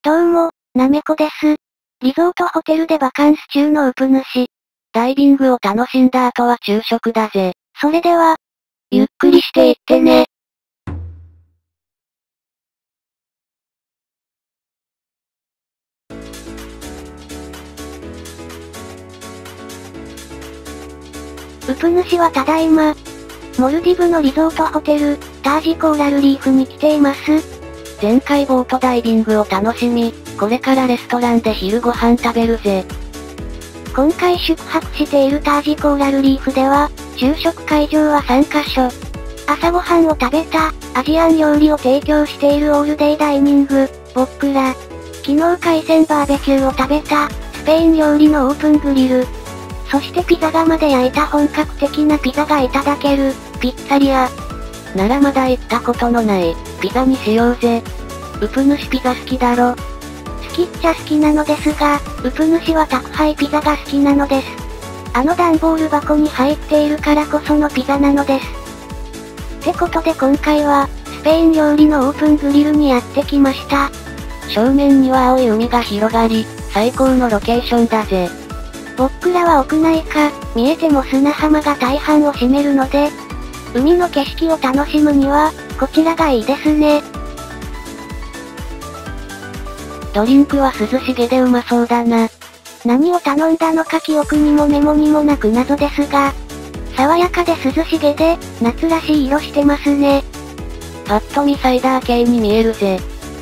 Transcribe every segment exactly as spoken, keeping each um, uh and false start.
どうも、なめこです。リゾートホテルでバカンス中のウプ主。 ダイビングを楽しんだ後は昼食だぜ。 それでは、 ゆっくりしていってね。 ウプ主はただいま、モルディブのリゾートホテル、タージコーラルリーフに来ています。 前回ボートダイビングを楽しみ、これからレストランで昼ご飯食べるぜ。 今回宿泊しているタージコーラルリーフでは、昼食会場はさんカ所。朝ごはんを食べた、アジアン料理を提供しているオールデイダイニング、ボックラ。昨日海鮮バーベキューを食べた、スペイン料理のオープングリル。そしてピザ窯で焼いた本格的なピザがいただける、ピッツァリア。 ならまだ行ったことのない、ピザにしようぜ。ウプ主ピザ好きだろ。 好きっちゃ好きなのですが、ウプ主は宅配ピザが好きなのです。あの段ボール箱に入っているからこそのピザなのです。ってことで今回は、スペイン料理のオープングリルにやってきました。 正面には青い海が広がり、最高のロケーションだぜ。 僕らは屋内か、見えても砂浜が大半を占めるので、海の景色を楽しむには、こちらがいいですね。 ドリンクは涼しげでうまそうだな。 何を頼んだのか記憶にもメモにもなく謎ですが、爽やかで涼しげで、夏らしい色してますね。 パッと見サイダー系に見えるぜ。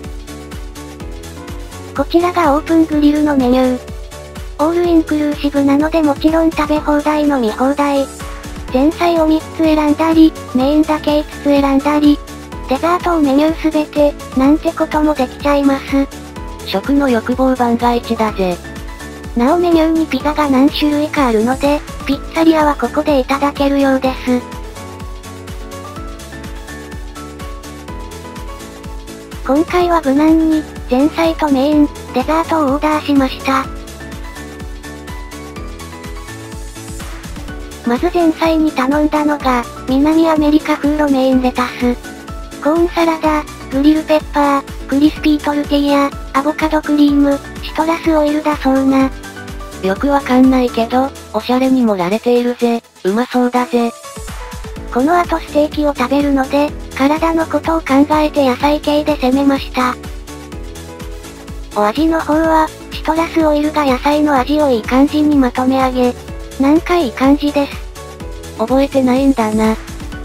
こちらがオープングリルのメニュー。オールインクルーシブなのでもちろん食べ放題飲み放題。前菜をみっつ選んだり、メインだけいつつ選んだり、デザートをメニューすべて、なんてこともできちゃいます。 食の欲望万が一だぜ。 なおメニューにピザが何種類かあるので、ピッツァリアはここでいただけるようです。今回は無難に、前菜とメイン、デザートをオーダーしました。まず前菜に頼んだのが、南アメリカ風ロメインレタス。コーンサラダ、グリルペッパー、クリスピートルティーヤ、アボカドクリーム、シトラスオイルだそうな。 よくわかんないけど、おしゃれに盛られているぜ。うまそうだぜ。 この後ステーキを食べるので、体のことを考えて野菜系で攻めました。お味の方は、シトラスオイルが野菜の味をいい感じにまとめ上げ、なんかいい感じです。 覚えてないんだな。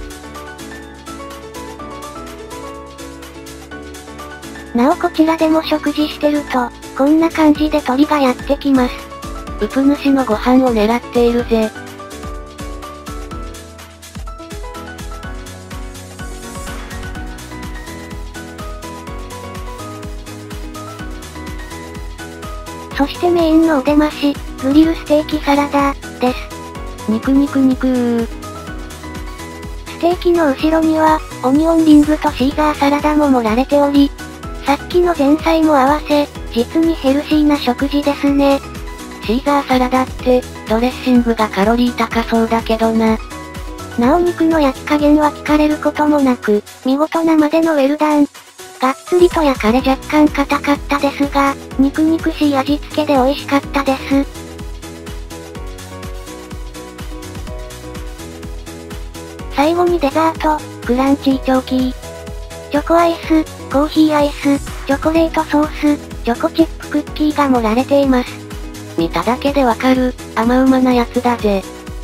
なおこちらでも食事してると、こんな感じで鳥がやってきます。 ウプ主のご飯を狙っているぜ。 そしてメインのお出まし、グリルステーキサラダ、です。 肉肉肉ー。 ステーキの後ろには、オニオンリングとシーザーサラダも盛られており、さっきの前菜も合わせ、実にヘルシーな食事ですね。 シーザーサラダって、ドレッシングがカロリー高そうだけどな。 なお肉の焼き加減は聞かれることもなく、見事なまでのウェルダン。がっつりと焼かれ若干硬かったですが、肉肉しい味付けで美味しかったです。最後にデザート、クランチーチョーキー。チョコアイス、コーヒーアイス、チョコレートソース、チョコチップクッキーが盛られています。 見ただけでわかる、甘うまなやつだぜ。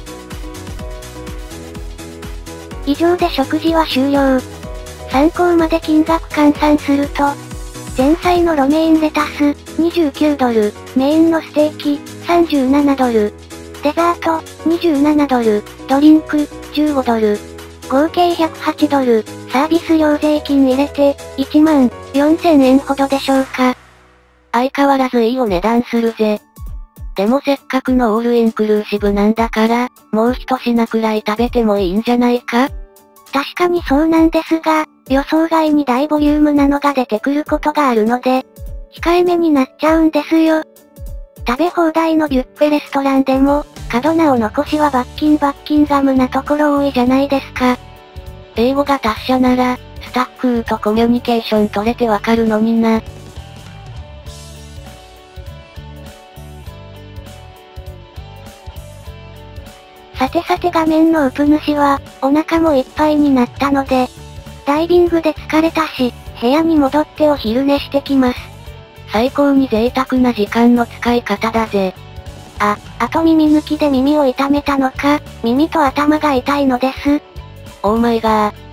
以上で食事は終了。参考まで金額換算すると、前菜のロメインレタス、にじゅうきゅうドル、メインのステーキ、さんじゅうななドル、デザート、にじゅうななドル、ドリンク、じゅうごドル、合計ひゃくはちドル、サービス料税金入れて、いちまんよんせんえんほどでしょうか。 相変わらずいいお値段するぜ。でもせっかくのオールインクルーシブなんだから、もう一品くらい食べてもいいんじゃないか？ 確かにそうなんですが、予想外に大ボリュームなのが出てくることがあるので、控えめになっちゃうんですよ。食べ放題のビュッフェレストランでも、過度なお残しはバッキンバッキンガムなところ多いじゃないですか。 英語が達者なら、スタッフとコミュニケーション取れてわかるのにな。 さてさて画面のウプ主は、お腹もいっぱいになったので、ダイビングで疲れたし、部屋に戻ってお昼寝してきます。 最高に贅沢な時間の使い方だぜ。 あ、あと耳抜きで耳を痛めたのか、耳と頭が痛いのです。 オーマイガー。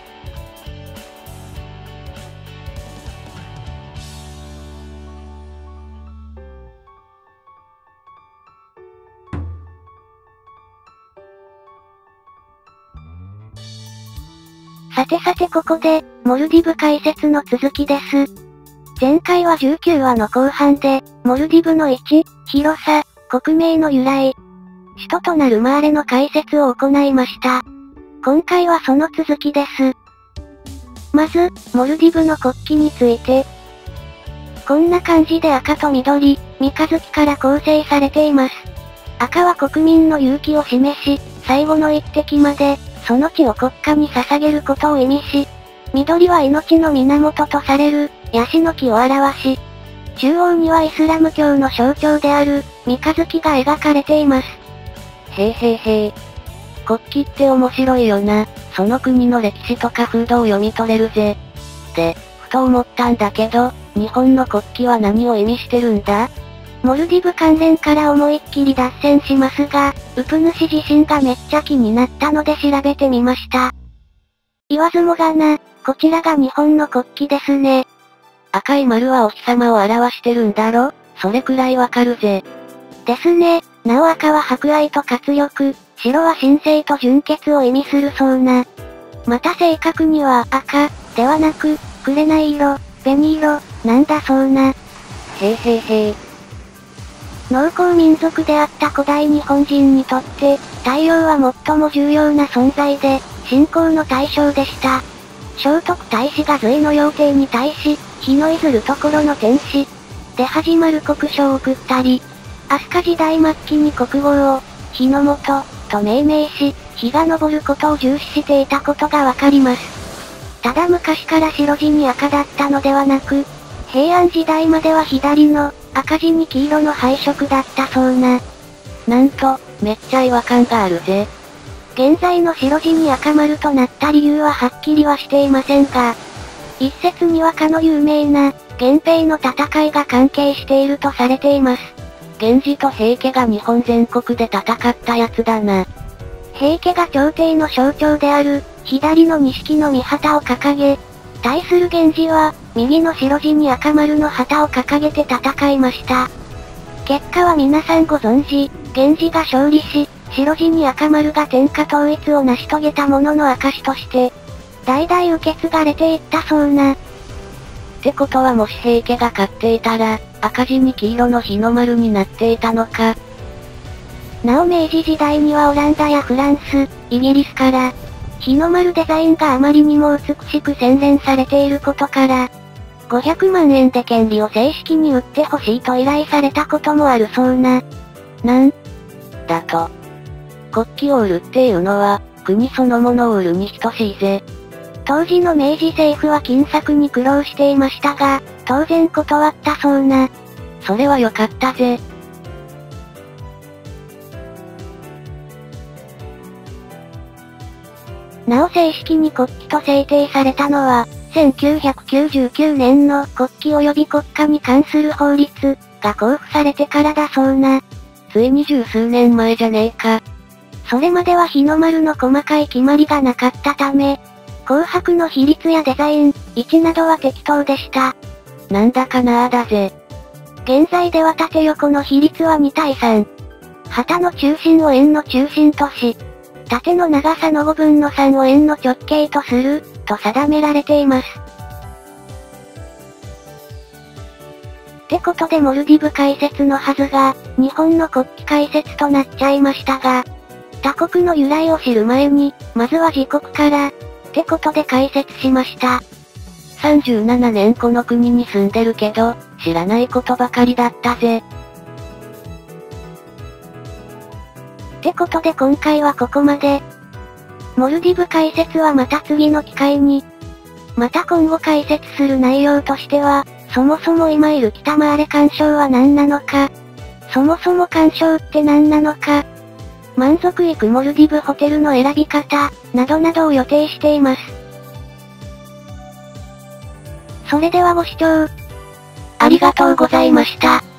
さてさてここで、モルディブ解説の続きです。前回はじゅうきゅうわの後半で、モルディブの位置、広さ、国名の由来、首都となるマーレの解説を行いました。今回はその続きです。まず、モルディブの国旗について。こんな感じで赤と緑、三日月から構成されています。赤は国民の勇気を示し、最後の一滴まで、その地を国家に捧げることを意味し、緑は命の源とされる、ヤシの木を表し、中央にはイスラム教の象徴である、三日月が描かれています。 へーへーへー。国旗って面白いよな。その国の歴史とか風土を読み取れるぜ。で、ふと思ったんだけど、日本の国旗は何を意味してるんだ？ モルディブ関連から思いっきり脱線しますが、ウプ主自身がめっちゃ気になったので調べてみました。言わずもがな、こちらが日本の国旗ですね。 赤い丸はお日様を表してるんだろ？それくらいわかるぜ。 ですね。なお赤は博愛と活力、白は神聖と純潔を意味するそうな。また正確には赤、ではなく、紅色、紅色、なんだそうな。 へーへーへー。 農耕民族であった古代日本人にとって、太陽は最も重要な存在で、信仰の対象でした。聖徳太子が隋の妖帝に対し、日の出ずるところの天使で始まる国書を送ったり、飛鳥時代末期に国号を、日の本、と命名し、日が昇ることを重視していたことがわかります。ただ昔から白地に赤だったのではなく、平安時代までは左の、赤地に黄色の配色だったそうな。 なんと、めっちゃ違和感があるぜ。 現在の白地に赤丸となった理由ははっきりはしていませんが、一説にはかの有名な、源平の戦いが関係しているとされています。 源氏と平家が日本全国で戦ったやつだな。 平家が朝廷の象徴である、左の錦の御旗を掲げ、対する源氏は、右の白地に赤丸の旗を掲げて戦いました。結果は皆さんご存知、源氏が勝利し、白地に赤丸が天下統一を成し遂げたものの証として、代々受け継がれていったそうな。 ってことはもし平家が勝っていたら、赤地に黄色の日の丸になっていたのか。 なお明治時代にはオランダやフランス、イギリスから、日の丸デザインがあまりにも美しく洗練されていることから、ごひゃくまんえんで権利を正式に売ってほしいと依頼されたこともあるそうな。 なんだと。国旗を売るっていうのは、国そのものを売るに等しいぜ。 当時の明治政府は金策に苦労していましたが、当然断ったそうな。 それは良かったぜ。 なお正式に国旗と制定されたのは、せんきゅうひゃくきゅうじゅうきゅうねんの国旗及び国家に関する法律が公布されてからだそうな。 ついに十数年前じゃねえか。 それまでは日の丸の細かい決まりがなかったため、紅白の比率やデザイン、位置などは適当でした。 なんだかなーだぜ。 現在では縦横の比率はにたいさん。旗の中心を円の中心とし、縦の長さのごぶんのさんを円の直径とする、と定められています。ってことでモルディブ解説のはずが、日本の国旗解説となっちゃいましたが、他国の由来を知る前に、まずは自国から、ってことで解説しました。 さんじゅうななねんこの国に住んでるけど、知らないことばかりだったぜ。 ってことで今回はここまで。モルディブ解説はまた次の機会に。また今後解説する内容としては、そもそも今いる北マーレ環礁は何なのか。そもそも環礁って何なのか。 満足いくモルディブホテルの選び方、などなどを予定しています。それではご視聴、 ありがとうございました。